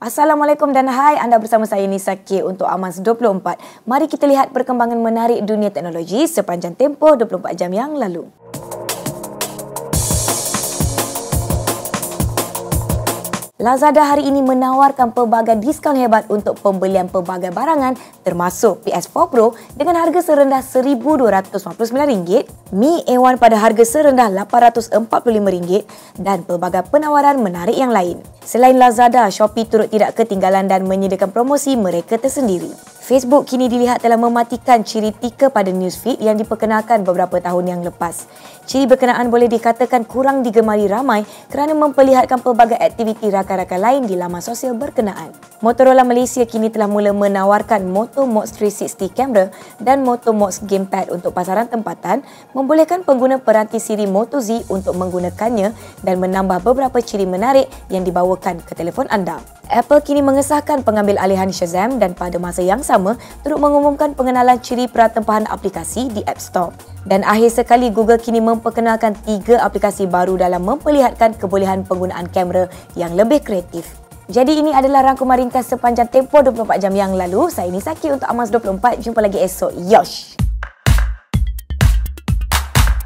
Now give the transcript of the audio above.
Assalamualaikum dan hai, anda bersama saya Nisa K untuk Amans 24. Mari kita lihat perkembangan menarik dunia teknologi sepanjang tempoh 24 jam yang lalu. Lazada hari ini menawarkan pelbagai diskaun hebat untuk pembelian pelbagai barangan termasuk PS4 Pro dengan harga serendah RM1,299, Mi A1 pada harga serendah RM845 dan pelbagai penawaran menarik yang lain. Selain Lazada, Shopee turut tidak ketinggalan dan menyediakan promosi mereka tersendiri. Facebook kini dilihat telah mematikan ciri tika pada newsfeed yang diperkenalkan beberapa tahun yang lepas. Ciri berkenaan boleh dikatakan kurang digemari ramai kerana memperlihatkan pelbagai aktiviti rakan-rakan lain di laman sosial berkenaan. Motorola Malaysia kini telah mula menawarkan Moto Mods 360 kamera dan Moto Mods Gamepad untuk pasaran tempatan, membolehkan pengguna peranti siri Moto Z untuk menggunakannya dan menambah beberapa ciri menarik yang dibawakan ke telefon anda. Apple kini mengesahkan pengambil alihan Shazam dan pada masa yang sama turut mengumumkan pengenalan ciri pratempahan aplikasi di App Store. Dan akhir sekali, Google kini memperkenalkan 3 aplikasi baru dalam memperlihatkan kebolehan penggunaan kamera yang lebih kreatif. Jadi ini adalah rangkuman ringkas sepanjang tempoh 24 jam yang lalu. Saya Nisa K untuk Amans 24. Jumpa lagi esok. Yosh!